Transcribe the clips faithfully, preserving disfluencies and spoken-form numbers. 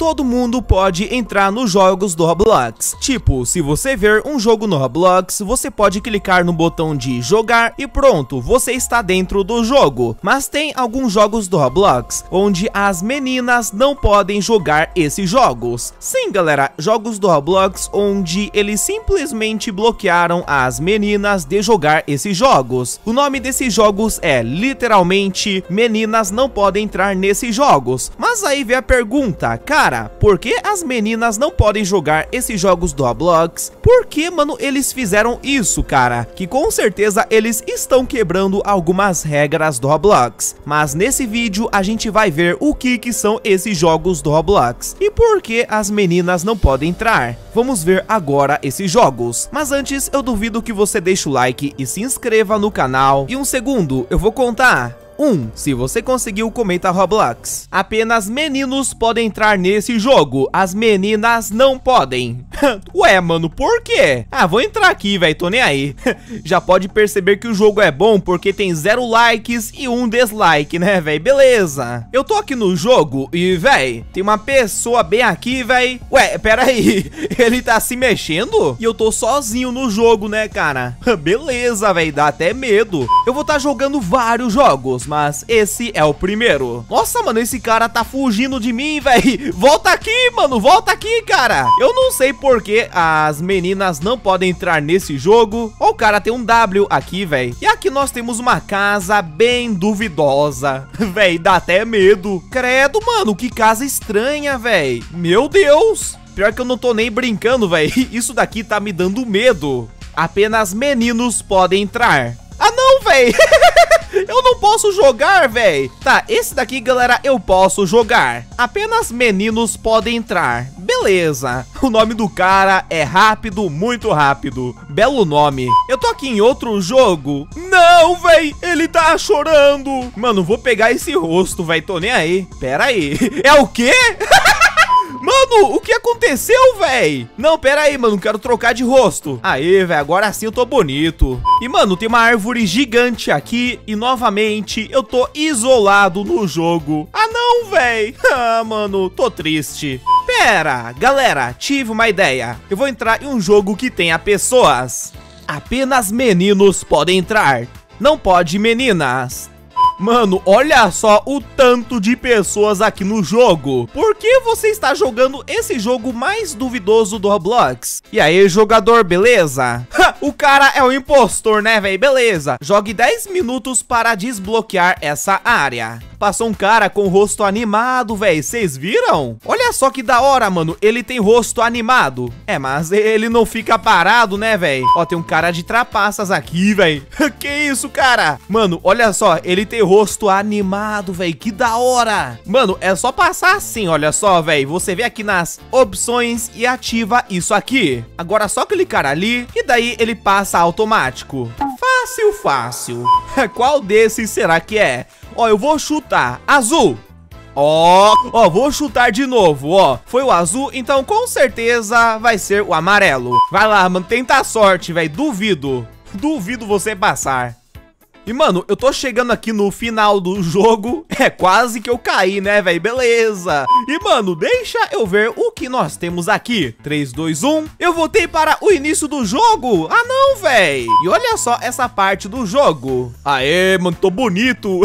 todo mundo pode entrar nos jogos do Roblox. Tipo, se você ver um jogo no Roblox, você pode clicar no botão de jogar e pronto, você está dentro do jogo. Mas tem alguns jogos do Roblox onde as meninas não podem jogar esses jogos. Sim, galera, jogos do Roblox onde eles simplesmente bloquearam as meninas de jogar esses jogos. O nome desses jogos é literalmente meninas não podem entrar nesses jogos. Mas aí vem a pergunta, cara, por que as meninas não podem jogar esses jogos do Roblox? Por que, mano, eles fizeram isso, cara? Que com certeza eles estão quebrando algumas regras do Roblox. Mas nesse vídeo a gente vai ver o que que são esses jogos do Roblox e por que as meninas não podem entrar. Vamos ver agora esses jogos. Mas antes eu duvido que você deixe o like e se inscreva no canal. E um segundo, eu vou contar. um. Se você conseguiu, comenta Roblox. Apenas meninos podem entrar nesse jogo. As meninas não podem. Ué, mano, por quê? Ah, vou entrar aqui, velho, tô nem aí. Já pode perceber que o jogo é bom porque tem zero likes e um dislike, né, velho? Beleza. Eu tô aqui no jogo e, velho, tem uma pessoa bem aqui, velho. Ué, pera aí. Ele tá se mexendo? E eu tô sozinho no jogo, né, cara? Beleza, velho, dá até medo. Eu vou estar jogando vários jogos, mas esse é o primeiro. Nossa, mano, esse cara tá fugindo de mim, velho. Volta aqui, mano, volta aqui, cara. Eu não sei por que as meninas não podem entrar nesse jogo. Ó, o cara tem um W aqui, velho. E aqui nós temos uma casa bem duvidosa. Velho, dá até medo. Credo, mano, que casa estranha, velho. Meu Deus. Pior que eu não tô nem brincando, velho. Isso daqui tá me dando medo. Apenas meninos podem entrar. Ah, não, velho. Eu não posso jogar, véi. Tá, esse daqui, galera, eu posso jogar. Apenas meninos podem entrar. Beleza. O nome do cara é Rápido, muito rápido. Belo nome. Eu tô aqui em outro jogo. Não, véi. Ele tá chorando. Mano, vou pegar esse rosto, véi. Tô nem aí. Pera aí. É o quê? Mano, o que aconteceu, véi? Não, pera aí, mano, quero trocar de rosto. Aê, velho, agora sim eu tô bonito. E, mano, tem uma árvore gigante aqui e, novamente, eu tô isolado no jogo. Ah, não, véi. Ah, mano, tô triste. Pera, galera, tive uma ideia. Eu vou entrar em um jogo que tenha pessoas. Apenas meninos podem entrar. Não pode meninas. Mano, olha só o tanto de pessoas aqui no jogo. Por que você está jogando esse jogo mais duvidoso do Roblox? E aí, jogador, beleza? O cara é um impostor, né, velho? Beleza. Jogue dez minutos para desbloquear essa área. Passou um cara com o rosto animado, velho. Vocês viram? Olha só que da hora, mano. Ele tem rosto animado. É, mas ele não fica parado, né, velho? Ó, tem um cara de trapaças aqui, velho. Que isso, cara? Mano, olha só. Ele tem rosto animado, velho. Que da hora. Mano, é só passar assim, olha só, velho. Você vê aqui nas opções e ativa isso aqui. Agora é só clicar ali e daí ele passa automático. Fácil, fácil. Qual desses será que é? Ó, eu vou chutar azul. Ó, ó, vou chutar de novo, ó. Foi o azul, então com certeza vai ser o amarelo. Vai lá, mano, tenta a sorte, velho. Duvido. Duvido você passar. E, mano, eu tô chegando aqui no final do jogo. É quase que eu caí, né, velho? Beleza. E, mano, deixa eu ver o que nós temos aqui. três, dois, um. Eu voltei para o início do jogo. Ah, não, velho. E olha só essa parte do jogo. Aê, mano, tô bonito.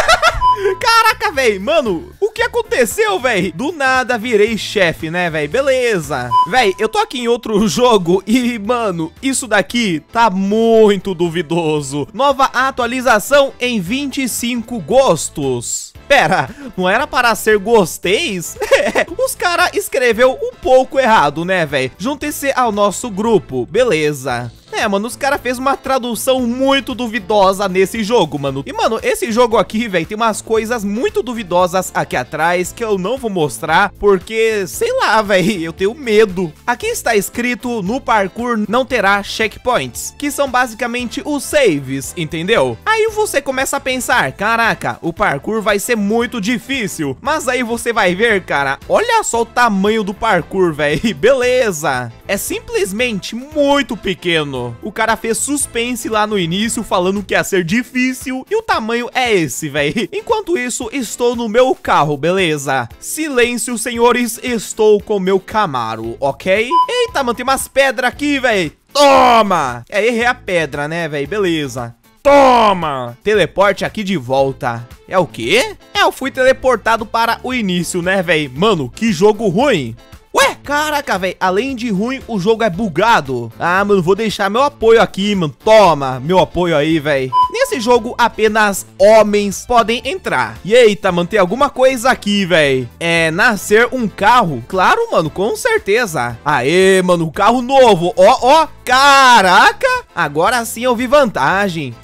Caraca, velho, mano, o que aconteceu, velho? Do nada virei chefe, né, velho? Beleza. Velho, eu tô aqui em outro jogo e, mano, isso daqui tá muito duvidoso. Nova atualização em vinte e cinco gostos. Pera, não era para ser gosteis? Os caras escreveu um pouco errado, né, velho? Junte-se ao nosso grupo, beleza. É, mano, os caras fez uma tradução muito duvidosa nesse jogo, mano. E, mano, esse jogo aqui, velho, tem umas coisas muito duvidosas aqui atrás que eu não vou mostrar porque, sei lá, velho, eu tenho medo. Aqui está escrito, no parkour não terá checkpoints, que são basicamente os saves, entendeu? Aí você começa a pensar, caraca, o parkour vai ser muito difícil. Mas aí você vai ver, cara, olha só o tamanho do parkour, velho. Beleza. É simplesmente muito pequeno. mano. O cara fez suspense lá no início, falando que ia ser difícil, e o tamanho é esse, velho. Enquanto isso, estou no meu carro, beleza? Silêncio, senhores, estou com meu Camaro, ok? Eita, mano, tem umas pedras aqui, velho. Toma! É, errei a pedra, né, velho? Beleza. Toma! Teleporte aqui de volta. É o quê? É, eu fui teleportado para o início, né, velho? Mano, que jogo ruim. Ué, caraca, velho, além de ruim, o jogo é bugado. Ah, mano, vou deixar meu apoio aqui, mano. Toma, meu apoio aí, velho. Nesse jogo, apenas homens podem entrar. E eita, mano, tem alguma coisa aqui, velho. É nascer um carro? Claro, mano, com certeza. Aê, mano, carro novo. Ó, ó, caraca. Agora sim eu vi vantagem.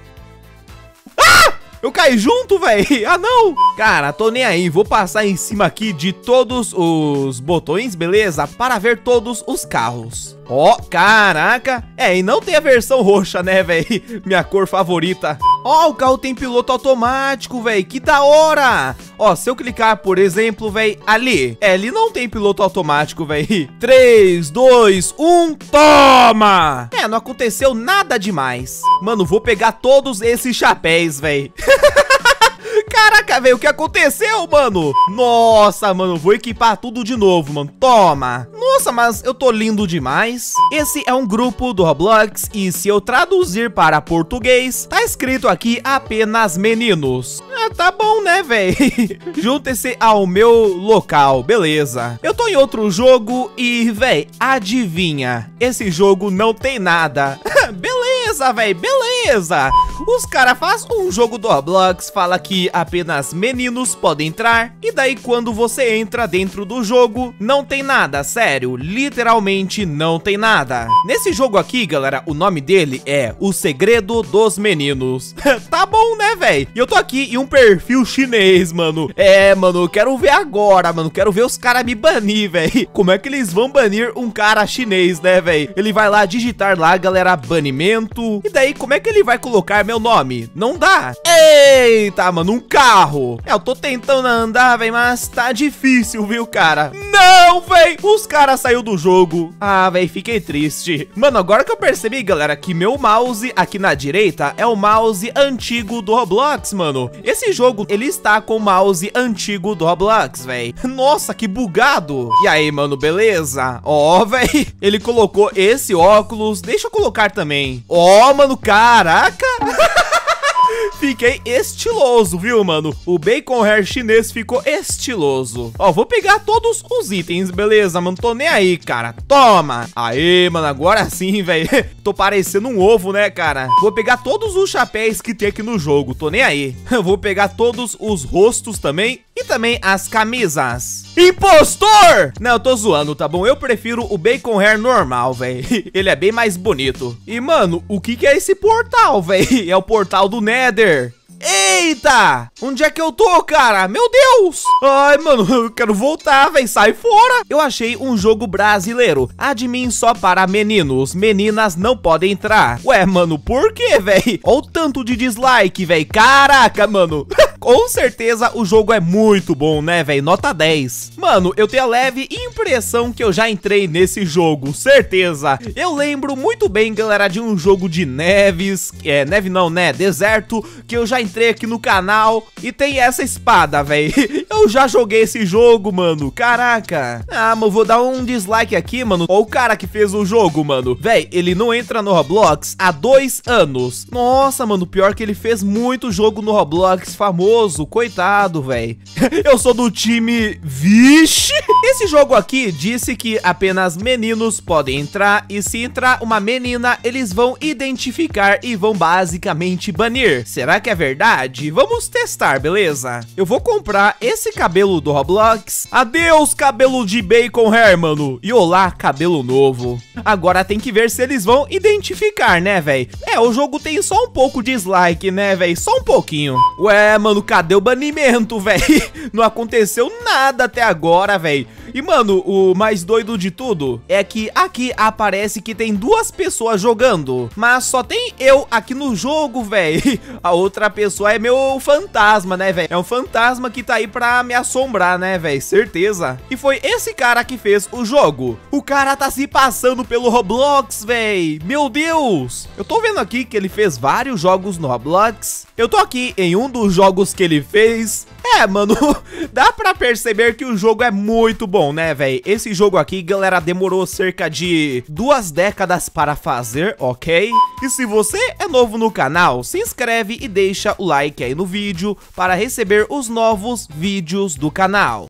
Eu caí junto, velho. Ah, não. Cara, tô nem aí. Vou passar em cima aqui de todos os botões, beleza? Para ver todos os carros. Ó, oh, caraca. É, e não tem a versão roxa, né, velho? Minha cor favorita. Ó, oh, o carro tem piloto automático, velho. Que da hora. Ó, oh, se eu clicar, por exemplo, velho, ali. É, ele não tem piloto automático, velho. três, dois, um, toma! É, não aconteceu nada demais. Mano, vou pegar todos esses chapéus, velho. Caraca, velho, o que aconteceu, mano? Nossa, mano, vou equipar tudo de novo, mano. Toma. Nossa, mas eu tô lindo demais. Esse é um grupo do Roblox e se eu traduzir para português, tá escrito aqui apenas meninos. Ah, tá bom, né, velho? Junte-se ao meu local, beleza. Eu tô em outro jogo e, velho, adivinha? Esse jogo não tem nada. Beleza, velho, beleza. Os caras fazem um jogo do Roblox, fala que apenas meninos podem entrar, e daí quando você entra dentro do jogo, não tem nada, sério, literalmente não tem nada. Nesse jogo aqui, galera, o nome dele é O Segredo dos Meninos. Tá bom, né, velho? E eu tô aqui em um perfil chinês, mano. É, mano, eu quero ver agora, mano, quero ver os caras me banir, velho. Como é que eles vão banir um cara chinês, né, velho? Ele vai lá digitar lá, galera, banimento, e daí como é que ele vai colocar meu nome? Não dá. Eita, mano, um carro. É, eu tô tentando andar, velho, mas tá difícil, viu, cara? Não, velho, os caras saiu do jogo. Ah, velho, fiquei triste. Mano, agora que eu percebi, galera, que meu mouse aqui na direita é o mouse antigo do Roblox, mano. Esse jogo, ele está com o mouse antigo do Roblox, velho. Nossa, que bugado. E aí, mano, beleza? Ó, velho, ele colocou esse óculos. Deixa eu colocar também. Ó, mano, caraca. Fiquei estiloso, viu, mano? O bacon hair chinês ficou estiloso. Ó, vou pegar todos os itens, beleza, mano? Tô nem aí, cara. Toma. Aê, mano, agora sim, velho. Tô parecendo um ovo, né, cara? Vou pegar todos os chapéus que tem aqui no jogo. Tô nem aí. Vou pegar todos os rostos também. E também as camisas. Impostor! Não, eu tô zoando, tá bom? Eu prefiro o bacon hair normal, velho. Ele é bem mais bonito. E, mano, o que que é esse portal, velho? É o portal do Nether. Eita! Onde é que eu tô, cara? Meu Deus! Ai, mano, eu quero voltar, velho. Sai fora! Eu achei um jogo brasileiro. Admin só para meninos. Meninas não podem entrar. Ué, mano, por quê, velho? Olha o tanto de dislike, velho. Caraca, mano. Com certeza o jogo é muito bom, né, velho? Nota dez. Mano, eu tenho a leve impressão que eu já entrei nesse jogo. Certeza. Eu lembro muito bem, galera, de um jogo de neves. É, neve não, né? Deserto. Que eu já entrei aqui no canal e tem essa espada, velho. Eu já joguei esse jogo, mano. Caraca. Ah, mas vou dar um dislike aqui, mano. Ó o cara que fez o jogo, mano. Velho, ele não entra no Roblox há dois anos. Nossa, mano, pior que ele fez muito jogo no Roblox famoso. Coitado, velho. Eu sou do time... Vixe! Esse jogo aqui disse que apenas meninos podem entrar e se entrar uma menina, eles vão identificar e vão basicamente banir. Será que é verdade? Vamos testar, beleza? Eu vou comprar esse cabelo do Roblox. Adeus, cabelo de bacon hair, mano. E olá, cabelo novo. Agora tem que ver se eles vão identificar, né, velho? É, o jogo tem só um pouco de dislike, né, velho? Só um pouquinho. Ué, mano, mano, cadê o banimento, velho? Não aconteceu nada até agora, velho. E, mano, o mais doido de tudo é que aqui aparece que tem duas pessoas jogando, mas só tem eu aqui no jogo, velho. A outra pessoa é meu fantasma, né, velho? É um fantasma que tá aí pra me assombrar, né, velho? Certeza. E foi esse cara que fez o jogo. O cara tá se passando pelo Roblox, velho. Meu Deus. Eu tô vendo aqui que ele fez vários jogos no Roblox. Eu tô aqui em um dos jogos que ele fez. É, mano, dá pra perceber que o jogo é muito bom, né, velho? Esse jogo aqui, galera, demorou cerca de duas décadas para fazer, ok? E se você é novo no canal, se inscreve e deixa o like aí no vídeo para receber os novos vídeos do canal.